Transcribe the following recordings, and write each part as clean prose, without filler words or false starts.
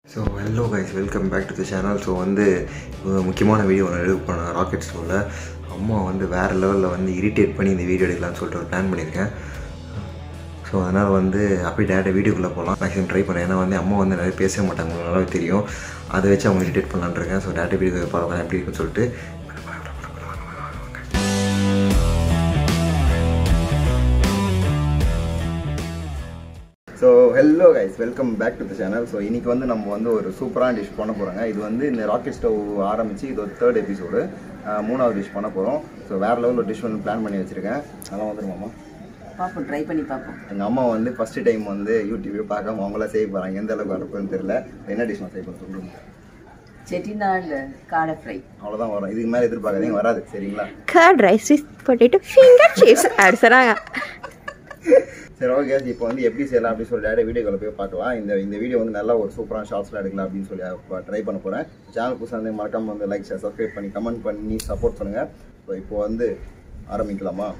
So hello guys, welcome back to the channel. So வந்து முக்கியமான video ஒன்று எடுக்க ராக்கெட் ஸ்டோவில் அம்மா வந்து வேறு லெவலில் வந்து இரிட்டேட் பண்ணி இந்த வீடியோ எடுக்கலாம்னு சொல்லிட்டு ஒரு பிளான் பண்ணியிருக்கேன். ஸோ அதனால் வந்து அப்படியே டேரெக்டாக வீடியோக்குள்ளே போகலாம். மேக்ஸிமம் ட்ரை பண்ணேன். ஏன்னா வந்து அம்மா வந்து நிறைய பேச மாட்டாங்க, உங்களுக்கு நல்லாவே தெரியும். அதை வச்சு அவங்க இரிட்டேட் பண்ணலான்னு இருக்கேன். ஸோ டேரெக்டாக வீடியோ பார்க்கலாம் எப்படி இருக்குன்னு சொல்லிட்டு. So hello guys, welcome back to the channel. So இன்றைக்கி வந்து நம்ம வந்து ஒரு சூப்பரான டிஷ் பண்ண போகிறாங்க. இது வந்து இந்த ராக்கெட் ஸ்டவ் ஆரம்பித்து இது ஒரு 3rd எபிசோடு, 3வது டிஷ் பண்ண போகிறோம். ஸோ வேறு லெவலில் ஒரு டிஷ் வந்து பிளான் பண்ணி வச்சுருக்கேன். அதெல்லாம் வந்துருமாம்மா பார்ப்போம், ட்ரை பண்ணி பார்ப்போம். எங்கள் அம்மா வந்து ஃபஸ்ட்டு டைம் வந்து யூடியூபே பார்க்காம அவங்களாம் செய்ய போகிறாங்க. எந்த அளவுக்கு வரப்போன்னு தெரியல. என்ன டிஷ் நான் செய்ய போகிறேன் சொல்லுங்க. செட்டிநாடு காடை ஃப்ரை. அவ்வளோதான் வரும், இதுக்கு மேலே எதிர்பார்க்காதீங்க, வராது சரிங்களா? Curd rice with potato finger chips அப்படி சொன்னாங்க. சரி ஓகே, இப்போ வந்து எப்படி செய்யலாம் அப்படின்னு சொல்லி டேரக்டாக வீடியோக்குள்ள போய் பார்க்கலாம். இந்த வீடியோ வந்து நல்லா ஒரு சூப்பரான ஷார்ட்ஸ்லாம் எடுக்கலாம் அப்படின்னு சொல்லி ட்ரை பண்ண போகிறேன். சேனல் புதுசாக வந்து மறக்காம வந்து லைக் ஷேர் சப்ஸ்கிரைப் பண்ணி கமெண்ட் பண்ணி சப்போர்ட் பண்ணுங்கள். ஸோ இப்போ வந்து ஆரம்பிக்கலாமா?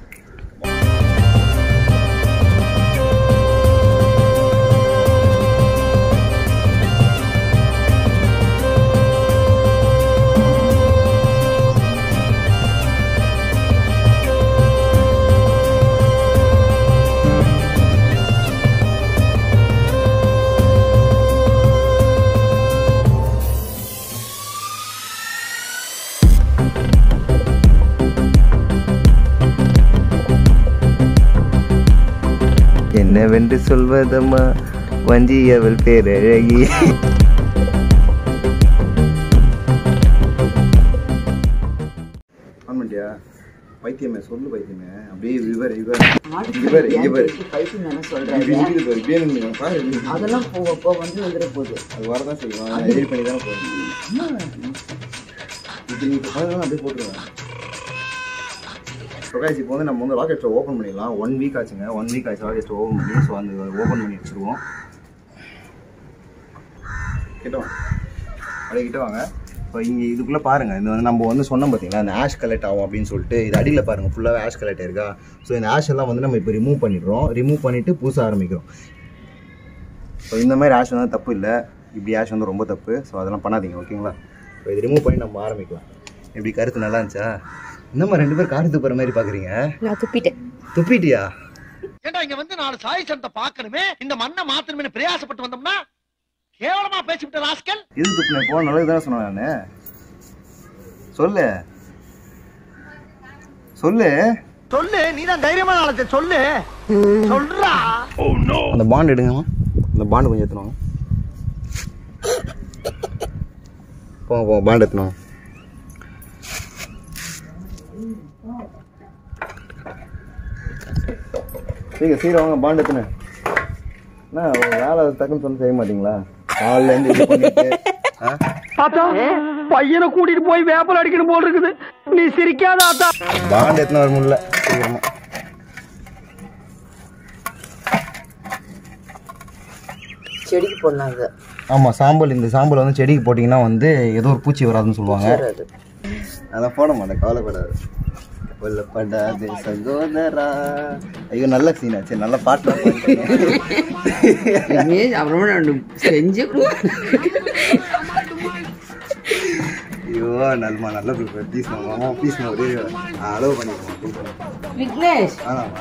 என்னவென்று சொல்வதம்மா வஞ்சியவள் பேரழகி. ஆமாண்டியா பைத்தியமே, சொல்லு பைத்தியமே, அப்படியே இவர் அதெல்லாம் போக வந்து வந்துட போகுது. அது வரதான் செய்வோம், எடிட் பண்ணி தானே போகணும். இது நீங்கள் பண்ணலாம், அப்படியே போட்டுருவேன். ஸோ கைஸ், இப்போ வந்து நம்ம வந்து ராக்கெட் ஸ்டவ் ஓப்பன் பண்ணிடலாம். 1 வீக் ஆச்சுங்க, 1 வீக் ஆச்சு ராக்கெட் ஸ்டவ் ஓப்பன் பண்ணி. ஸோ அந்த ஓப்பன் பண்ணி வச்சுருவோம். கிட்ட வாங்க, அப்படியே கிட்ட வாங்க. இப்போ இங்கே இதுக்குள்ளே பாருங்கள், இந்த வந்து நம்ம வந்து சொன்னோம் பார்த்தீங்களா, அந்த ஆஷ் கலெக்ட் ஆகும் அப்படின்னு சொல்லிட்டு. இது அடியில் பாருங்கள், ஃபுல்லாகவே ஆஷ் கலெக்ட் இருக்கா. ஸோ இந்த ஆஷ் எல்லாம் வந்து நம்ம இப்போ ரிமூவ் பண்ணிடுறோம். ரிமூவ் பண்ணிவிட்டு புதுசாக ஆரம்பிக்கிறோம். ஸோ இந்த மாதிரி ஆஷ் வந்து தப்பு இல்லை, இப்படி ஆஷ் வந்து ரொம்ப தப்பு. ஸோ அதெல்லாம் பண்ணாதீங்க ஓகேங்களா. ஸோ இது ரிமூவ் பண்ணி நம்ம ஆரம்பிக்கலாம். எப்படி கருத்து நல்லா இருந்துச்சா? இன்னும் 2 பேர் காரி துப்புற மாதிரி பாக்குறீங்க. நான் துப்பிட்டேன். துப்பிட்டியா? ஏண்டா இங்க வந்து 4 சாய் சந்தை பார்க்கணுமே, இந்த மண்ணை மாத்தணுமே பிரயாசப்பட்டு வந்தோம்னா கேவலமா பேசிவிட்ட ராஸ்கல். இது துப்புன போ, நல்லதுதான் சொன்னேன் நானு. சொல்லு சொல்லு சொல்லு, நீதான் தைரியமான ஆளத்தை சொல்லு. சொல்றா. அந்த பாண்ட் எடுங்கம்மா, அந்த பாண்ட் கொஞ்சம் எடுத்துனோம். போங்க பாண்ட் எடுத்துனோம். சீக்கிரம் வாங்க, பாண்ட் எத்தனை என்ன வேலை டக்குன்னு சொன்ன செய்ய மாட்டீங்களா? காலைல இருந்து இது பண்ணிட்டு ஆத்தா பையனை கூட்டிட்டு போய் வேப்பல் அடிக்கணும் போல் இருக்குது. நீ சிரிக்காத ஆத்தா. பாண்ட் எத்தனை வர முடியல. சீக்கிரமா செடிக்கு போடலாம். ஆமாம், சாம்பல். இந்த சாம்பல் வந்து செடிக்கு போட்டிங்கன்னா வந்து ஏதோ ஒரு பூச்சி வராதுன்னு சொல்லுவாங்க. அதான் போட மாட்டேன், கவலைப்படாது. கொல்லப்படாது சகோதரா. ஐயோ நல்ல சீனா, சரி நல்ல பாட்டு அப்புறமா செஞ்சு ஐயோ நல்லமா நல்ல ப்ளீஸ் மாமா, ப்ளீஸ் மா, ஒரே அளவு பண்ணிடுவோம். விக்னேஷ் ஆமாம்மா,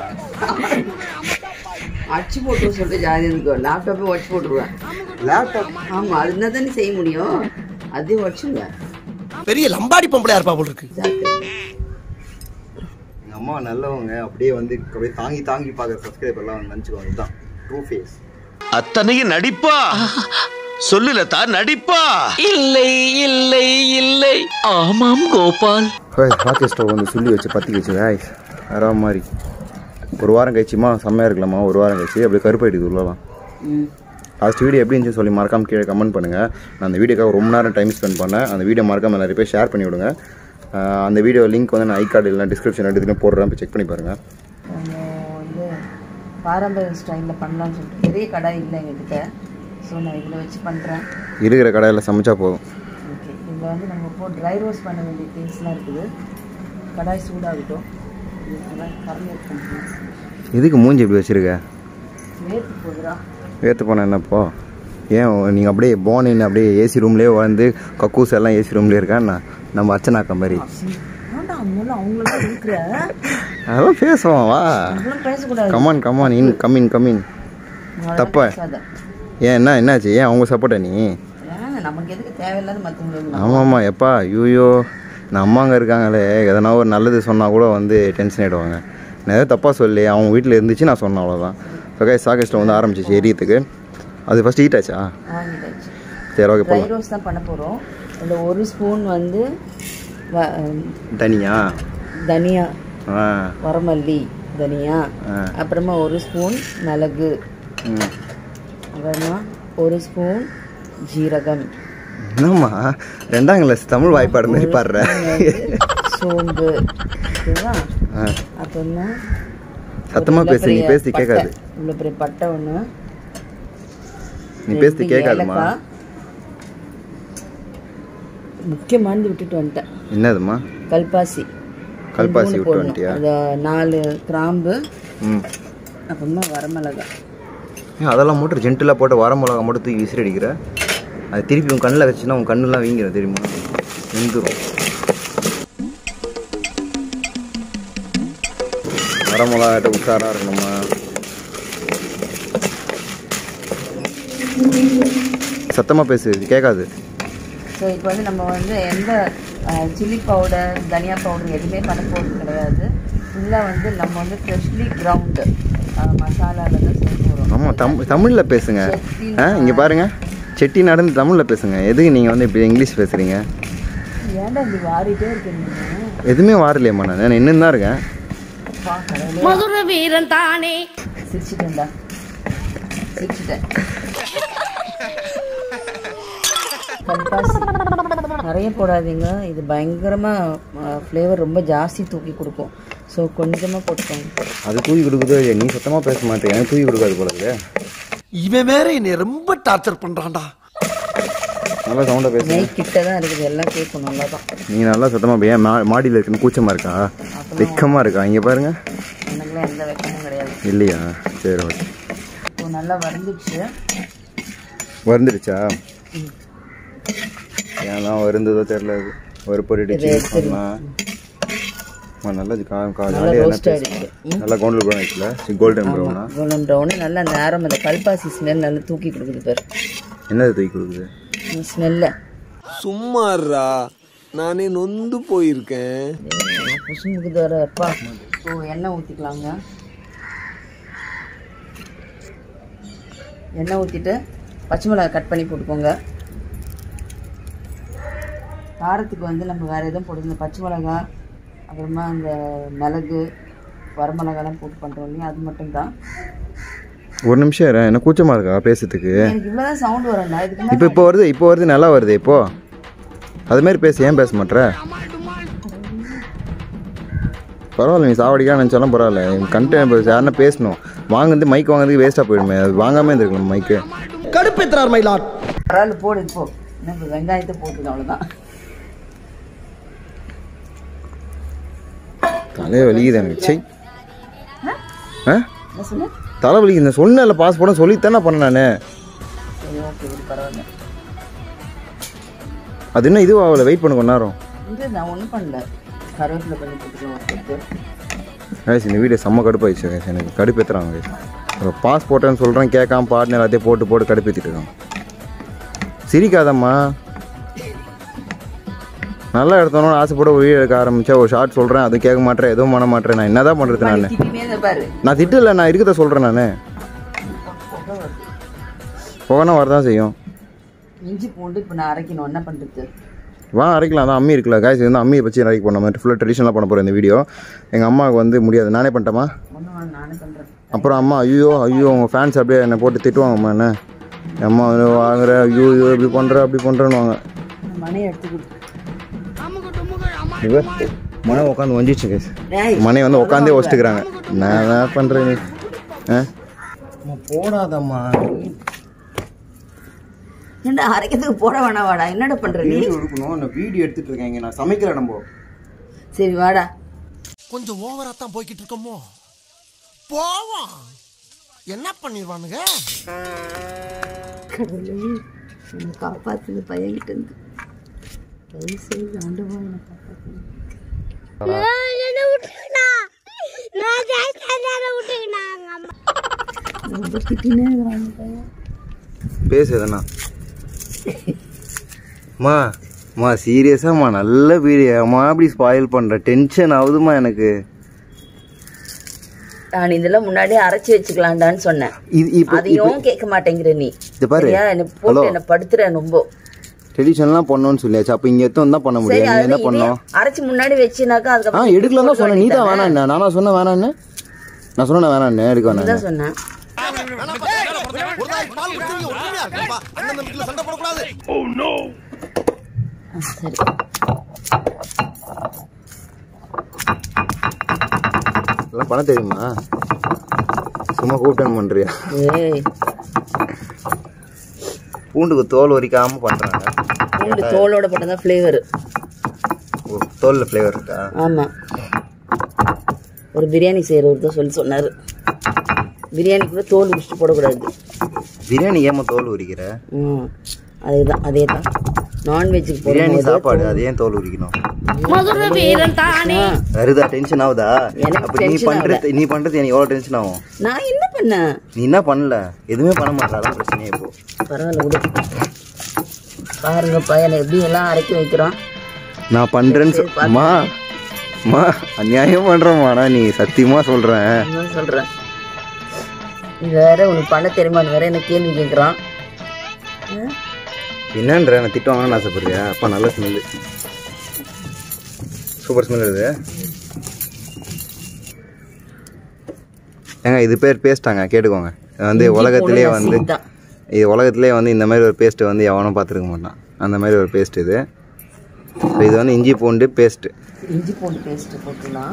அடிச்சு போட்டு சொல்லிட்டு ஜாதி இருக்கும். லேப்டாப்பே உடச்சு போட்டுருவேன். லேப்டாப் ஆமா, அது என்ன தானே செய்ய முடியும், அதையும் உடச்சுங்க. பெரிய லம்பாடி பொம்பளையா இருப்பா போல் இருக்கு. எங்கள் அம்மா நல்லவங்க, அப்படியே வந்து அப்படியே தாங்கி தாங்கி பார்க்குற சப்ஸ்கிரைபர்லாம் நினச்சிக்குவாங்க. இதுதான் ட்ரூ ஃபேஸ். அத்தனையும் நடிப்பா சொல்லுலதா, நடிப்பா இல்லை இல்லை இல்லை. ஆமாம் கோபால். ராக்கெட் ஸ்டவ் வந்து சொல்லி வச்சு பற்றி வச்சு வேற மாதிரி 1 வாரம் கழிச்சுமா செம்மையாக இருக்கலாமா. 1 வாரம் கழிச்சு அப்படியே கருப்பாயிடுது உள்ளலாம். லாஸ்ட் வீடியோ எப்படி இருந்துச்சு சொல்லி மறக்காம கீழே கமெண்ட் பண்ணுங்கள். நான் அந்த வீடியோக்காக ரொம்ப நேரம் டைம் ஸ்பெண்ட் பண்ணேன். அந்த வீடியோ மறக்காம நிறைய பேர் ஷேர் பண்ணி விடுங்க. அந்த வீடியோ லிங்க் வந்து நான் ஐகார்டு இல்லைனா டிஸ்கிரிப்ஷன் எடுத்துகிட்டு போடுறேன், போய் செக் பண்ணி பாருங்கள். நம்ம வந்து பாரம்பரிய ஸ்டைலில் பண்ணலான்னு சொல்லிட்டு பெரிய கடாய் இல்லை எங்ககிட்ட. ஸோ நான் இதில் வச்சு பண்ணுறேன். இருக்கிற கடையில் சமைச்சா போதும். ஓகே, இதில் வந்து நம்ம ட்ரை ரோஸ்ட் பண்ண வேண்டிய திங்ஸ்லாம் இருக்குது. கடாய் சூடாகட்டும். இதுக்கெல்லாம் கரண்ட் பண்ணுறேன். இதுக்கு மூஞ்சி எப்படி வச்சுருக்க? வேர்த்து போகுதுடா. வேர்த்து போனால் என்னப்போ? ஏன் நீங்கள் அப்படியே போனின்னு அப்படியே ஏசி ரூம்லேயே வந்து கக்கூஸ் எல்லாம் ஏசி ரூம்லேயே இருக்கான்னா நம்ம அர்ச்சனாக்கா மாதிரி அதெல்லாம் பேசுவோம் வா கமான் தப்பா ஏன் என்னாச்சு ஏன் அவங்க சப்போர்ட்டா நீ ஆமாம்மா எப்பா ஐயோ நான் அம்மாங்க இருக்காங்களே எதனா ஒரு நல்லது சொன்னால் கூட வந்து டென்ஷன் ஆகிடுவாங்க நான் எதாவது தப்பாக சொல்லி அவங்க வீட்டில் இருந்துச்சு நான் சொன்னேன் அவ்வளோதான் இப்போ சாகஸ்ட்டில் வந்து ஆரம்பிச்சிச்சு எரியத்துக்கு அது ஃபஸ்ட் ஹீட் ஆச்சா சரி ஓகே ட்ரை ரோஸ்ட் தான் பண்ண போகிறோம் இந்த ஒரு ஸ்பூன் வந்து தனியா வரமல்லி தனியா அப்புறமா ஒரு ஸ்பூன் மிளகு அப்புறமா ஒரு ஸ்பூன் ஜீரகம் என்னம்மா 2ஆம் கிளாஸ் தமிழ் வாய்ப்பாடு மாதிரி பாடுற சோம்பு ஓகேவா அப்புறமா சத்தமாக பேசு நீ பேசி கேட்காது இவ்வளோ பெரிய பட்டை ஒன்று நீ பேசி கேட்காதுமா முக்கியமானது விட்டுட்டு வந்துட்டேன் என்னதுமா கல்பாசி விட்டு வந்துட்டியா அந்த 4 கிராம்பு அப்புறமா வரமிளகாய் அதெல்லாம் மட்டும் ஜென்டிலாக போட்டு வரமிளகா மட்டும் தூக்கி விசிறி அடிக்கிற அது திருப்பி உன் கண்ணில் வச்சுன்னா உன் கண்ணெல்லாம் வீங்கிடும் தெரியுமா வெந்துடும் வரமிளகாட்ட உஷாராக இருக்கணுமா சத்தமாக பேசு கேட்காது ஸோ இப்போ வந்து நம்ம வந்து எந்த சில்லி பவுடர் தனியா பவுடர் எதுவுமே பண்ண போகிறது கிடையாது ஃபுல்லாக வந்து நம்ம வந்து ஃப்ரெஷ்லி கிரவுண்டு மசாலாவில் தான் செய்ய போகிறோம் ஆமாம் தமிழில் பேசுங்க இங்கே பாருங்கள் செட்டி நடந்து தமிழில் பேசுங்க எதுக்கு நீங்கள் வந்து இப்படி இங்கிலீஷ் பேசுகிறீங்க ஏன்டா இப்படி வாரிட்டே இருக்கீங்க எதுவுமே வாரலையம்மா நான் இன்னும் தான் இருக்கேன் மதுரை வீரன் தானே சிரிச்சிட்டேன்டா சிரிச்சிட்டேன் கல்பாசி நிறைய போடாதீங்க இது பயங்கரமாக ஃப்ளேவர் ரொம்ப ஜாஸ்தி தூக்கி கொடுக்கும் ஸோ கொஞ்சமாக போட்டுக்கோங்க அது தூக்கி கொடுக்குதோ நீ சுத்தமாக பேச மாட்டேன் எனக்கு தூக்கி கொடுக்காது போல இருக்கு இவன் வேற என்னை ரொம்ப டார்ச்சர் பண்றான்டா நல்லா சவுண்டாக பேச கிட்ட தான் இருக்குது எல்லாம் கேட்கும் நல்லா தான் நீ நல்லா சத்தமாக ஏன் மாடியில் இருக்குன்னு கூச்சமாக இருக்கா வெக்கமாக இருக்கா இங்கே பாருங்க எனக்குலாம் எந்த வெக்கமும் கிடையாது இல்லையா சரி ஓகே இப்போ நல்லா வருந்துடுச்சா ஏன்னா வருந்ததோ தெரியல அது வறுப்படிச்சு நல்லா நல்லா கோல்டன் ப்ரௌன் ஆயிடுச்சுல கோல்டன் ப்ரௌன் நல்லா நேரம் அந்த கல்பாசி ஸ்மெல் நல்லா தூக்கி கொடுக்குது பாரு என்னது தூக்கி கொடுக்குது ஸ்மெல்ல சும்மாறா நானே நொந்து போயிருக்கேன் புசுங்குது வர அப்பா ஸோ எண்ணெய் ஊற்றிக்கலாங்க எண்ணெய் ஊற்றிட்டு பச்சை மிளகாய் கட் பண்ணி போட்டுக்கோங்க காரத்துக்கு வந்து நம்ம வேறு எதுவும் போடுறது பச்சை மிளகாய் அப்புறமா அந்த மிளகு வரமிளகாலாம் போட்டு பண்ணுறோம் இல்லையா அது மட்டும்தான் ஒரு நிமிஷம் என்ன கூச்சமாக இருக்கா பேசுறதுக்கு எனக்கு இவ்வளோதான் சவுண்ட் வரும்டா இதுக்கு இப்போ வருது நல்லா வருது இப்போ அதுமாரி பேச ஏன் பேச மாட்டேற பரவாயில்ல நீ சாவடிக்கா நினச்சாலும் பரவாயில்ல கண்டென்ட் யாருன்னா பேசணும் வாங்குறது மைக் வாங்குறதுக்கு வேஸ்ட்டாக போயிடுமே அது வாங்காமல் இருந்திருக்கணும் மைக்கு கடுப்பேத்துறார் மயிலாட் பரவாயில்ல போடு இப்போ என்ன வெங்காயத்தை போட்டுது அவ்வளோதான் தலையை வலிக்குது எனக்கு சை என்ன சொன்ன தலை வலிக்குது சொன்னல பாஸ்போர்ட் சொல்லித்தானே பண்ணேன் நான் சரி ஓகே பரவாயில்ல அது என்ன இதுவும் ஆகலை வெயிட் பண்ண கொஞ்ச நேரம் இது நான் ஒன்றும் பண்ணல கருவேப்பிலை பண்ணி போட்டுக்கலாம் கைஸ் இந்த வீடியோ செம்ம கடுப்பாயிடுச்சு கைஸ் எனக்கு கடுப்பேற்றுறாங்க கைஸ் பாஸ்போர்ட்டுன்னு சொல்கிறேன் கேட்காம பாட்டுன்னு எல்லாத்தையும் போட்டு கடுப்பேற்றிட்டு இருக்கான் சிரிக்காதம்மா நல்லா எடுத்தோன்னு ஆசைப்பட ஒரு வீடியோ எடுக்க ஆரம்பித்தா ஒரு ஷார்ட் சொல்கிறேன் அது கேட்க மாட்டேன் எதுவும் பண்ண மாட்டேன் நான் என்ன தான் பண்ணுறது நான் திட்டல நான் இருக்கிறத சொல்கிறேன் நான் போகனா வரதான் செய்யும் இஞ்சி பூண்டு இப்போ நான் அரைக்கணும் என்ன பண்ணுறது வா அரைக்கலாம் தான் அம்மி இருக்குல்ல காய்ச்சி வந்து அம்மியை வச்சு அரைக்க போன மாதிரி ஃபுல்லாக ட்ரெடிஷனலாக பண்ண போகிறேன் இந்த வீடியோ எங்கள் அம்மாவுக்கு வந்து முடியாது நானே பண்ணிட்டேமா நானே பண்ணுறேன் அப்புறம் அம்மா ஐயோ உங்கள் ஃபேன்ஸ் அப்படியே என்னை போட்டு திட்டுவாங்கம்மா என்ன அம்மா வாங்குற ஐயோ இப்படி பண்ணுற அப்படி பண்ணுறேன்னு வாங்க மனையை எடுத்து கொடுத்து இவர் மனை உட்காந்து வஞ்சிச்சு கேஸ் மனையை வந்து உட்காந்தே வச்சுட்டுக்கிறாங்க நான் என்ன பண்ணுறேன் நீ போடாதம்மா ஏன்டா அரைக்கிறதுக்கு போட வேணா வாடா என்னடா பண்ற நீ எடுக்கணும் நான் வீடியோ எடுத்துட்டு இருக்கேன் நான் சமைக்கல நம்ம சரி வாடா கொஞ்சம் ஓவரா தான் போய்கிட்டு இருக்கோமோ போவோம் என்ன பண்ணிடுவானுங்க கடவுளே என்னை காப்பாற்றுது பையன்கிட்ட இருந்து தயவு செய்து ஆண்டவா என்னை காப்பாற்றுது. ரொம்ப திட்டினே இருக்கிறாங்க பையன். பேசுதுண்ணா அம்மா சீரியஸாம்மா நல்ல பீரியம்மா அப்படி ஸ்பாயில் பண்ணுற டென்ஷன் ஆகுதுமா எனக்கு. நான் இதெல்லாம் முன்னாடியே அரைச்சி வச்சுக்கலாண்டான்னு சொன்னேன். அதையும் கேட்க மாட்டேங்கிற நீ. இது பாரு என்ன படுத்துறேன் ரொம்ப. ட்ரெடிஷன்லாம் பண்ணோன்னு சொல்லியாச்சு. அப்போ இங்கே எத்தனை தான் பண்ண முடியும்? நீ என்ன பண்ணோம்? அரைச்சி முன்னாடி வச்சுனாக்கா அதுக்கப்புறம் எடுக்கலாம் தான் சொன்னேன். நீ தான் வேணாம். நானா சொன்னேன் வேணான்னு? நான் சொன்னேன் வேணான்னு எடுக்க வேணாம் சொன்னேன். சரி எல்லாம் பண்ண தெரியுமா? சும்மா கூப்பிட்டு பண்றியா? பூண்டுக்கு தோல் உரிக்காம பண்றாங்க. பூண்டு தோலோட போட்டதான் ஃப்ளேவர். தோல்ல ஃப்ளேவர் இருக்கா? ஆமா. ஒரு பிரியாணி செய்யறவர் தான் சொன்னாரு, பிரியாணி கூட தோல் உரிச்சு போடக்கூடாது. பிரியாணி ஏமா தோல் உரிக்கிற? அதேதான் நான்வெஜ்ஜுக்கு பிரியாணி சாப்பாடு அது ஏன் தோல் உரிக்கணும்? வருதா? டென்ஷன் ஆகுதா? நீ பண்றது எனக்கு எவ்வளவு டென்ஷன் ஆகும். நான் என்ன பண்ணேன்? நீ என்ன பண்ணல? எதுவுமே பண்ண மாட்டாதான் பிரச்சனையே. இப்போ பரவாயில்ல விடு. பாருங்க பையனை எப்படி எல்லாம் அரைக்கி வைக்கிறான். நான் பண்றேன்னு அநியாயம் பண்றேம்மா. நீ சத்தியமா சொல்றேன். இது வேற உனக்கு பண்ண தெரியுமான்னு வேற என்ன கேள்வி கேட்குறான். என்னன்ற நான் திட்டுவாங்கன்னு ஆசைப்படுறியா? அப்பா நல்ல ஸ்மெல்லு, சூப்பர் ஸ்மெல் வருது. ஏங்க இது பேர் பேஸ்ட்டாங்க, கேட்டுக்கோங்க. வந்து உலகத்திலே வந்து இந்த மாதிரி ஒரு பேஸ்ட்டு வந்து எவனும் பார்த்துருக்க மாட்டான். அந்த மாதிரி ஒரு பேஸ்ட் இது. இது வந்து இஞ்சி பூண்டு பேஸ்ட்டு. இஞ்சி பூண்டு பேஸ்ட்டு போட்டுலாம்.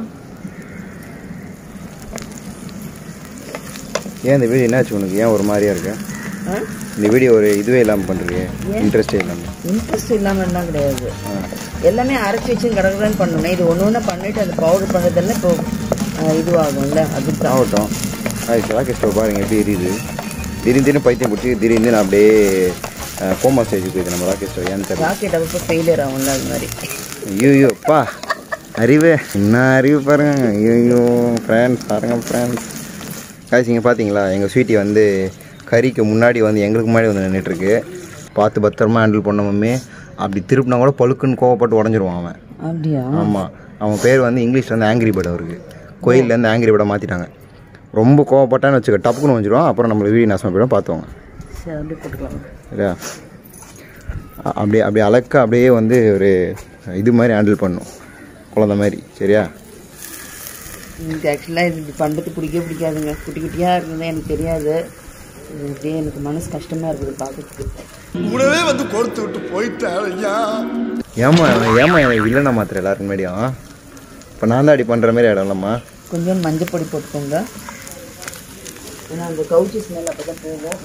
ஏன் இந்த வீடியோ என்னாச்சு உனக்கு? ஏன் ஒரு மாதிரியா இருக்கு இந்த வீடியோ? ஒரு இதுவே இல்லாமல் பண்ணுறீங்க, இன்ட்ரெஸ்டே இல்லாமல்லாம் கிடையாது. எல்லாமே அரைச்சி வச்சு கடற்கடன் பண்ணணும். இது ஒன்று பண்ணிட்டு அந்த பவுடர் பண்ணுறதுல இப்போ இதுவாகும்ல, அது ஆகட்டும். ராக்கெட் ஸ்டவ் பாருங்க எப்படி எரியுது. திடீர்னு பைத்தியம் பிடிச்சி திடீர்னு அப்படியே கோமா ஸ்டேஜ் போயிடுது நம்ம ராக்கெட் ஸ்டவ். ஏன்னு தெரியல, ராக்கெட் அப்போ ஃபெயிலியர் ஆகும்ல அது மாதிரி. ஐயோப்பா அறிவு, என்ன அறிவு பாருங்க. ஐயோ ஃப்ரெண்ட்ஸ் பாருங்க ஃப்ரெண்ட்ஸ். காய்ச்சி இங்கே பார்த்தீங்களா? எங்கள் ஸ்வீட்டி வந்து கறிக்கு முன்னாடி வந்து எங்களுக்கு முன்னாடி வந்து நின்றுட்டுருக்கு. பார்த்து பத்திரமா ஹேண்டில் பண்ண மம்மி. அப்படி திருப்பினா கூட பழுக்குன்னு கோவப்பட்டு உடஞ்சிருவான் அவன். அப்படியா? ஆமாம். அவன் பேர் வந்து இங்கிலீஷில் வந்து ஆங்கிரி பேர்டு. அவருக்கு கோயிலேருந்து ஆங்கிரி பேர்டை மாற்றிட்டாங்க. ரொம்ப கோவப்பட்டான்னு வச்சுக்க டப்புக்குன்னு வந்துடுவான். அப்புறம் நம்மளை வீடு நாசமாக போய்டும், பார்த்துவாங்க. சரியா? அப்படியே அழக்க அப்படியே வந்து ஒரு இது மாதிரி ஹேண்டில் பண்ணும், குழந்தை மாதிரி. சரியா? எனக்கு ஆக்சுவலாக இது பண்ணுறது பிடிக்காதுங்க. குட்டி குட்டியாக இருக்குதுதான் எனக்கு தெரியாது. இது அப்படியே எனக்கு மனசு கஷ்டமாக இருக்குது பார்க்கறதுக்கு. கூடவே வந்து கொடுத்து விட்டு போயிட்டாங்க. ஏமா எனக்கு இல்லைண்ணா மாத்திரம் எல்லாருக்கும் முன்னாடியும். இப்போ நான் தான் அப்படி பண்ணுற மாதிரி இடம்லம்மா. கொஞ்சம் மஞ்சள் பொடி போட்டுக்கோங்க. ஏன்னா அந்த கவுச்சி ஸ்மெல் அப்போ தான் போகும்.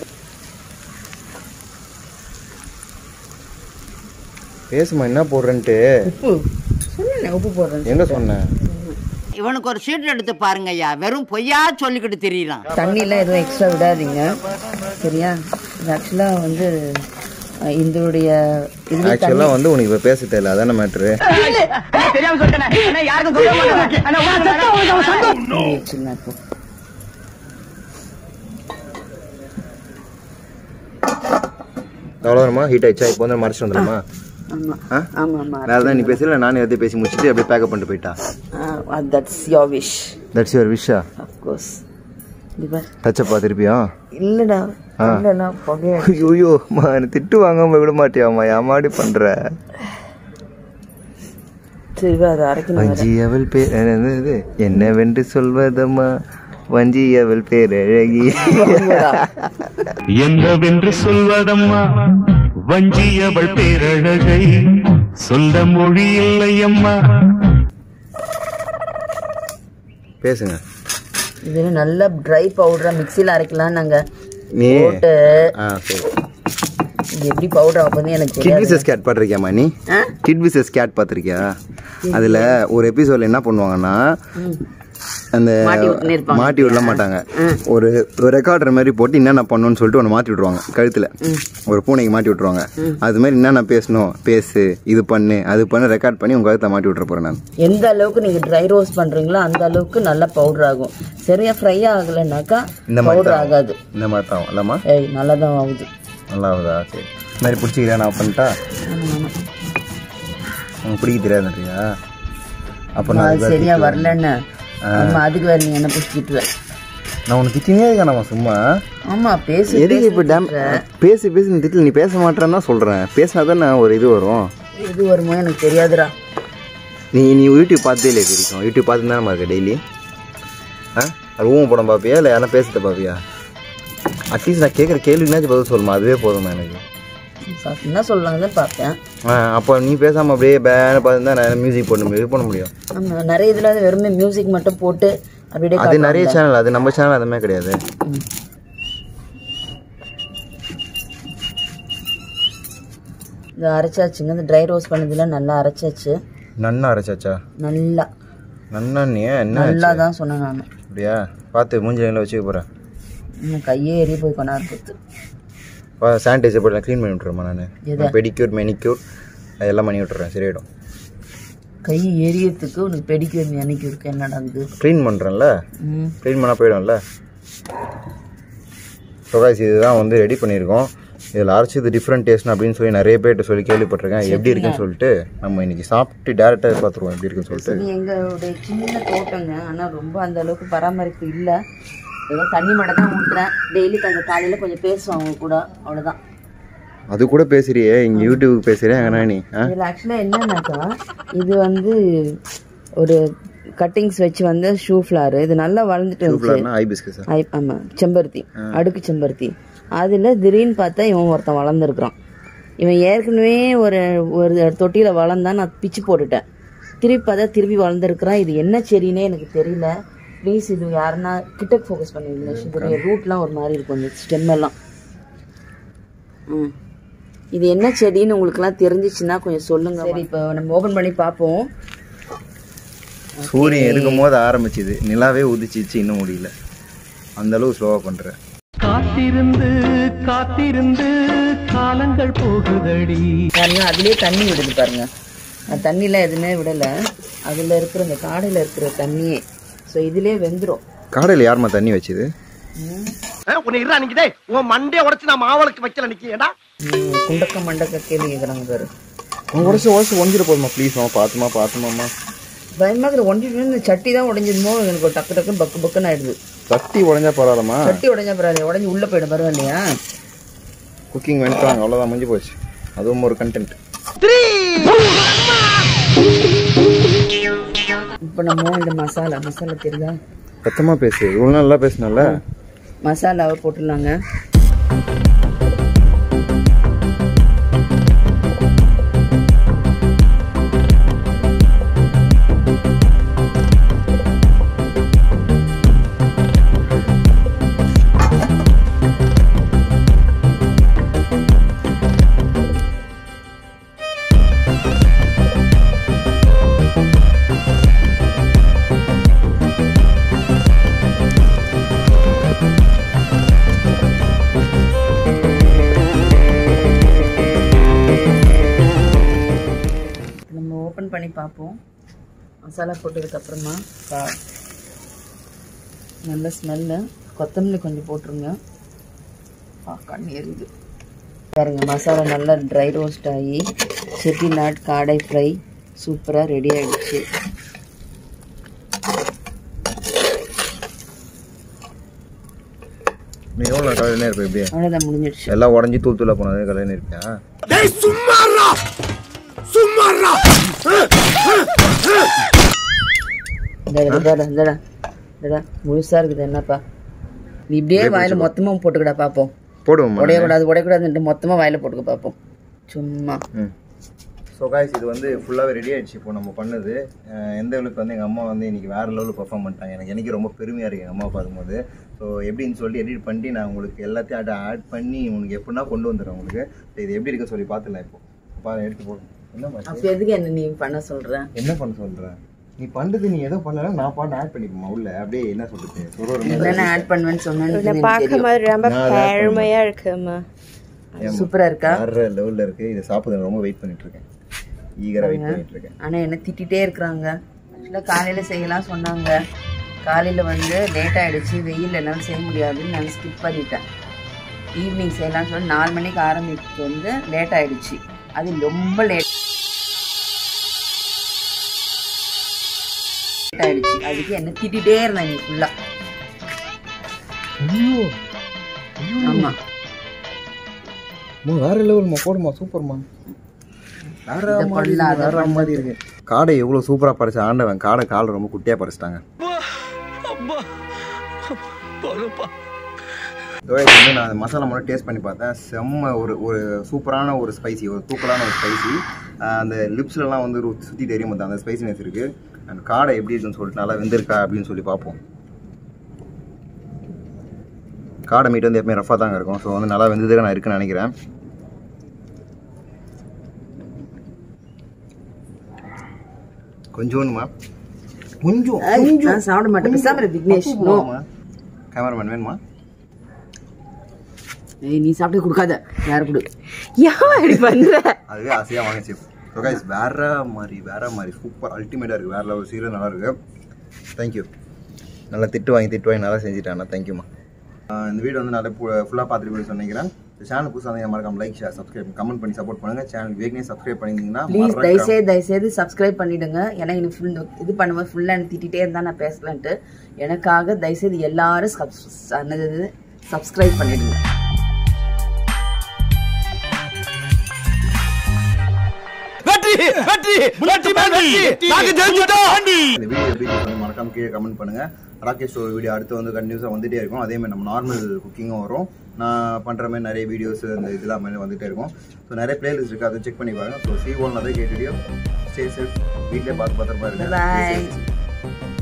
பேசுமா என்ன போடுறேன்ட்டு. உப்பு சொன்னேன், உப்பு போடுறேன். எங்கே சொன்னேன்? இவனுக்கு ஒரு சீட் எடுத்து பாருங்க ஐயா, வெறும் பொய்யா சொல்லிக்கிட்டு தெரியலாம். தண்ணியெல்லாம் எதுவும் எக்ஸ்ட்ரா விடாதீங்க, சரியா? இது ஆக்சுவலாக வந்து இதோடைய ஆக்சுவலாக வந்து உனக்கு இப்போ பேச தெரியல, அதான மேட்ரு. அவ்வளோதானம்மா? ஹீட் ஆயிடுச்சா? இப்போ வந்து மறைச்சு வந்துடுமா? வேறு தான் நீ பேசல, நானே எதாவது பேசி முடிச்சுட்டு அப்படியே பேக்கப் பண்ணிட்டு போயிட்டா. That's your wish. That's your விஷா? Of course. டச்சப்பா திருப்பியும்? இல்லைடா, ஐயோ திட்டு வாங்காம விட மாட்டியாம்மா, ஏமாடி பண்ற. வஞ்சி அவள் பேர் என்னவென்று சொல்வதம்மா, வஞ்சி அவள் பேர் அழகி என்னவென்று சொல்வதம்மா, வஞ்சி அவள் பேரழகை சொல்ல மொழி இல்லையம்மா. பேசுங்க. இது நல்ல ட்ரை பவுடரா மிக்ஸியில் அரைக்கலாம். நாங்கள் போட்டு இது எப்படி பவுடர் ஆகுதுன்னு எனக்கு தெரியாது. கிட் விசஸ் கேட் பார்த்துருக்கியாம்மா நீ? கிட் விசஸ் கேட் பார்த்துருக்கியா? அதில் ஒரு எபிசோடில் என்ன பண்ணுவாங்கன்னா, அந்த மாட்டி மாட்டி விடல மாட்டாங்க. ஒரு ரெக்கார்டர் மாதிரி போட்டு என்னென்ன பண்ணணும்னு சொல்லிட்டு ஒன்று மாட்டி விட்ருவாங்க கழுத்தில். ஒரு பூனைக்கு மாட்டி விட்ருவாங்க. அது மாதிரி என்னென்ன பேசணும், பேசு, இது பண்ணு, அது பண்ணு, ரெக்கார்ட் பண்ணி உங்கள் கழுத்தை மாட்டி விட்ற போகிறேன் நான். எந்த அளவுக்கு நீங்கள் ட்ரை ரோஸ்ட் பண்ணுறீங்களோ அந்த அளவுக்கு நல்லா பவுடர் ஆகும். சரியா ஃப்ரை ஆகலைன்னாக்கா இந்த பவுடர் ஆகாது. இந்த மாதிரி தான் இல்லைம்மா? நல்லா தான் ஆகுது. நல்லா ஆகுதா? சரி. இந்த மாதிரி பிடிச்சிக்கிறேன் நான் பண்ணிட்டா உங்களுக்கு பிடிக்க தெரியாதுன்றியா? அப்போ நான் சரியா வரலன்னு அதுக்கு வேறு நீ என்ன பிடிச்சிட்டு நான் உனக்கு திட்டினே இருக்கேன் சும்மா. ஆமாம் பேசு. எதுக்கு இப்போ பேசி பேசி நீ திட்டில் நீ பேச மாட்டேன்னு தான் சொல்கிறேன். பேசினா தான் நான் ஒரு இது வரும். இது வருமோ எனக்கு தெரியாதுடா. நீ யூடியூப் பார்த்தே இல்லையா தெரியும்? யூடியூப் பார்த்து தானே இருக்க டெய்லி? அது ஊம் படம் பார்ப்பியா இல்லை யாரும் பேசுகிறத பார்ப்பியா? அட்லீஸ்ட் நான் கேட்குற கேள்வினாச்சும் பதில் சொல்லுமா, அதுவே போதுமா எனக்கு. என்ன சொல்லலாங்க தான் பார்ப்பேன். அப்போ நீ பேசாமல் அப்படியே பேன்னு பார்த்துருந்தா நான் மியூசிக் பண்ண முடியும். ஆமாம், நிறைய இதில் வந்து வெறுமே மியூசிக் மட்டும் போட்டு அப்படியே அது நிறைய சேனல், அது நம்ம சேனல் அதுமே கிடையாது. இது அரைச்சாச்சுங்க. இந்த ட்ரை ரோஸ்ட் பண்ணதில் நல்லா அரைச்சாச்சு. நன்னா அரைச்சாச்சா? நல்லா நன்னா நீ என்ன நல்லா தான் சொன்னேன் நான். அப்படியா? பார்த்து மூஞ்சில வச்சுக்க போகிறேன். இன்னும் கையே எரிய போய் கொண்டாரு கொடுத்து சானிடைசர் போட்டு க்ளீன் பண்ணி விட்டுறேம்மா. நான் பெடிக்யூர் மெனிக்யூர் அதெல்லாம் பண்ணி விட்டுறேன், சரியாயிடும். கை எரியறதுக்கு உனக்கு பெடிக்யூர் மெனிக்யூருக்கு என்ன நடக்குது? க்ளீன் பண்ணுறேன்ல, க்ளீன் பண்ணால் போயிடும்ல. ஸோ இதுதான் வந்து ரெடி பண்ணியிருக்கோம். இதில் அரைச்சி இது டிஃப்ரெண்ட் டேஸ்ட் அப்படின்னு சொல்லி நிறைய பேர்கிட்ட சொல்லி கேள்விப்பட்டிருக்கேன். எப்படி இருக்குன்னு சொல்லிட்டு நம்ம இன்றைக்கி சாப்பிட்டு டேரெக்டாக பார்த்துருவோம் எப்படி இருக்குன்னு சொல்லிட்டு. எங்களுடைய சின்ன தோட்டங்க, ஆனால் ரொம்ப அந்த அளவுக்கு பராமரிப்பு இல்லை. ஏதோ தண்ணி மட்டும் தான் ஊற்றுறேன். டெய்லி கொஞ்சம் காலையில் கொஞ்சம் பேசுவோம் அவங்க கூட, அவ்வளோதான். அது கூட பேசுறியே, இங்கே யூடியூப் பேசுறியா எங்கன்னா நீ? இதில் ஆக்சுவலாக என்னன்னாக்கா இது வந்து ஒரு கட்டிங்ஸ் வச்சு வந்து ஷூ ஃப்ளார் இது நல்லா வளர்ந்துட்டு இருந்துச்சு. ஆமாம், செம்பருத்தி, அடுக்கு செம்பருத்தி. அதில் திடீர்னு பார்த்தா இவன் ஒருத்தன் வளர்ந்துருக்குறான். இவன் ஏற்கனவே ஒரு தொட்டியில் வளர்ந்தான், நான் பிச்சு போட்டுட்டேன். திருப்பி பார்த்தா திருப்பி வளர்ந்துருக்குறான். இது என்ன செடின்னே எனக்கு தெரியல. ப்ளீஸ் இது யாருன்னா கிட்ட ஃபோக்கஸ் பண்ணிடுங்க. இதோடைய ரூட்லாம் ஒரு மாதிரி இருக்கும், இந்த ஸ்டெம் எல்லாம். இது என்ன செடின்னு உங்களுக்குலாம் தெரிஞ்சிச்சுன்னா கொஞ்சம் சொல்லுங்கள். சரி, இப்போ நம்ம ஓப்பன் பண்ணி பார்ப்போம். சூரியன் இருக்கும் போது ஆரம்பிச்சுது, நிலாவே உதிச்சிச்சு, இன்னும் முடியல. அந்த அளவு ஸ்லோவாக பண்ணுறேன். காத்திருந்து காத்திருந்து காலங்கள் போகுதடி. பாருங்க, அதுலேயே தண்ணி விடுது பாருங்க. தண்ணிலாம் எதுவுமே விடலை. அதில் இருக்கிற இந்த காடையில் இருக்கிற தண்ணியே. ஸோ இதுலேயே வெந்துடும். காடையில் யாருமா தண்ணி வச்சுது? மண்டே உடச்சு நான் மாவளுக்கு வைக்கல நிக்கா. குண்டக்க மண்டக்க கேள்வி கேட்குறாங்க பாரு. உடச்சு ஒஞ்சிட போதுமா ப்ளீஸ்மா? பார்த்துமாம்மா. பயமாக ஒன்றிட்டு இந்த சட்டி தான் உடஞ்சிருமோ எனக்கு ஒரு டக்கு டக்குன்னு பக்கு பக்குன்னு ஆயிடுது. சட்டி உடஞ்சா பரவாயில்லம்மா. சட்டி உடஞ்சா பரவாயில்ல, உடஞ்சி உள்ளே போயிடும் பரவாயில்லையா? குக்கிங் வந்துட்டாங்க, அவ்வளோதான், முடிஞ்சு போச்சு. அதுவும் ஒரு கண்டென்ட். இப்போ நம்ம இந்த மசாலா தெரியுதா? சத்தமாக பேசு, இவ்வளோ நல்லா பேசினால. மசாலாவை போட்டுடலாங்க. பண்ணி பார்ப்போம். மசாலா போட்டதுக்கப்புறமா நல்ல ஸ்மெல்லு. கொத்தமல்லி கொஞ்சம் போட்டுருங்க. கண்ணு எரியுது பாருங்க. மசாலா நல்லா ட்ரை ரோஸ்ட் ஆகி செட்டிநாட் காடை ஃப்ரை சூப்பராக ரெடி ஆகிடுச்சு. எவ்வளோ கலையிலே இருப்பேன் இப்படியே? அவ்வளோதான், முடிஞ்சிடுச்சு. எல்லாம் உடஞ்சி தூள் போனது கலையிலே இருப்பியா? முழுசா இருக்குது என்னப்பா? நீ இப்படியே வாயில மொத்தமா போட்டுக்கடா பாப்போம். போடுவோம், உடையக்கூடாது மொத்தமா வாயில போட்டுக்க பாப்போம் சும்மா. ஸோ காய்ஸ், இது வந்து ஃபுல்லாகவே ரெடி ஆகிடுச்சு. இப்போ நம்ம பண்ணது எந்த அளவுக்கு வந்து எங்கள் அம்மா வந்து இன்றைக்கி வேறு லெவலில் பர்ஃபார்ம் பண்ணிட்டாங்க. எனக்கு ரொம்ப பெருமையாக இருக்குது எங்கள் அம்மா பார்க்கும்போது. ஸோ எப்படின்னு சொல்லி எடிட் பண்ணி நான் உங்களுக்கு எல்லாத்தையும் ஆட் பண்ணி உங்களுக்கு எப்படின்னா கொண்டு வந்துடுறேன் உங்களுக்கு. இது எப்படி இருக்க சொல்லி பார்த்துக்கலாம். இப்போ எடுத்து போடுங்க. அப்போ எதுக்கு என்ன நீ பண்ண சொல்கிறேன்? என்ன பண்ண சொல்கிறேன்? நீ பண்றது நீ ஏதோ பண்ணலாம் நான் பாட்டு ஆட் பண்ணிப்போமா உள்ள அப்படியே என்ன சொல்றது என்னென்ன ஆட் பண்ணுவேன்னு சொன்னேன்னு பார்க்கும்போது ரொம்ப பெருமையா இருக்குமா. சூப்பரா இருக்கா? வேற லெவல்ல இருக்கு. இதை சாப்பிட ரொம்ப வெயிட் பண்ணிட்டு இருக்கேன். ஈகரா வெயிட் பண்ணிட்டு இருக்கேன். ஆனா என்ன திட்டிட்டே இருக்காங்க. ஆக்சுவலா காலையில செய்யலாம் சொன்னாங்க. காலையில வந்து லேட் ஆயிடுச்சு, வெயில் எல்லாம் செய்ய முடியாதுன்னு நான் ஸ்கிப் பண்ணிட்டேன். ஈவினிங் செய்யலாம்னு சொல்லி 4 மணிக்கு ஆரம்பிச்சு வந்து லேட் ஆயிடுச்சு. அது ரொம்ப லேட் ஆயிடுச்சு. அதுக்கு என்ன திட்டிட்டே இருந்தேன் நீ ஃபுல்லா. ஆமா வேற லெவல்மா, போடுமா, சூப்பர்மா. வேற மாதிரி இருக்கு. காடை எவ்வளவு சூப்பரா பறிச்ச ஆண்டவன். காடை கால் ரொம்ப குட்டியா பறிச்சிட்டாங்க. நான் மசாலா மட்டும் டேஸ்ட் பண்ணி பார்த்தேன். செம்ம ஒரு சூப்பரான ஒரு ஸ்பைசி, ஒரு தூக்கலான ஒரு ஸ்பைசி. அந்த லிப்ஸ்லாம் வந்து சுற்றி தெரியும் போது அந்த ஸ்பைசினஸ் இருக்கு. அண்ட் காடை எப்படி இருக்குன்னு சொல்லிட்டு நல்லா வெந்திருக்கா அப்படின்னு சொல்லி பார்ப்போம். காடை மீட் வந்து எப்பவுமே ரஃபாக தாங்க இருக்கும். ஸோ வந்து நல்லா வெந்ததுக்கு நான் இருக்குன்னு நினைக்கிறேன். கொஞ்சோண்டுமா, கொஞ்சம் நான் சாப்பிட மாட்டேன். பேசாம விக்னேஷ் நோ. கேமராமேன் வேணுமா? ஏய் நீ சாப்பிட்டு கொடுக்காத, யாரு கொடு. ஏன் இப்படி பண்ற? அதுவே ஆசையாக வாங்கிச்சு. ஸோ கைஸ் வேற மாதிரி சூப்பர் அல்டிமேட்டாக இருக்குது. வேற லெவல் சீரியல் நல்லா இருக்குது. தேங்க்யூ. நல்லா திட்டு வாங்கி நல்லா செஞ்சுட்டாண்ணா. தேங்க்யூம்மா. இந்த வீடியோ வந்து நல்லா ஃபுல்லாக பார்த்துட்டு சொன்னீங்கிறேன். சேனல் புதுசாக வந்து மறக்காம லைக், ஷேர், சப்ஸ்கிரைப், கமெண்ட் பண்ணி சப்போர்ட் பண்ணுங்க. சேனல் வேகனே சப்ஸ்கிரைப் பண்ணியிருந்தீங்கன்னா ப்ளீஸ் தயவுசெய்து சப்ஸ்கிரைப் பண்ணிடுங்க. ஏன்னா எனக்கு ஃபுல் இது பண்ணும்போது ஃபுல்லாக எனக்கு திட்டிகிட்டே இருந்தால் நான் பேசலான்ட்டு. எனக்காக தயவுசெய்து எல்லாரும் சப்ஸ்கிரைப் பண்ணிடுங்க. மறக்காம கீழே கமெண்ட் பண்ணுங்க. ராகேஷ் ஒரு வீடியோ அடுத்து வந்து கண்டினியூஸாக வந்துட்டே இருக்கும். அதே மாதிரி நம்ம நார்மல் குக்கிங்கும் வரும். நான் பண்ணுற மாதிரி நிறைய வீடியோஸ் அந்த இதெல்லாம் மாதிரி வந்துகிட்டே இருக்கும். ஸோ நிறைய பிளேலிஸ்ட் இருக்குது, அதை செக் பண்ணி பாருங்க. So see you on another great video. Stay safe. வீட்டிலே பார்த்து பத்திரமா இருங்க. Bye.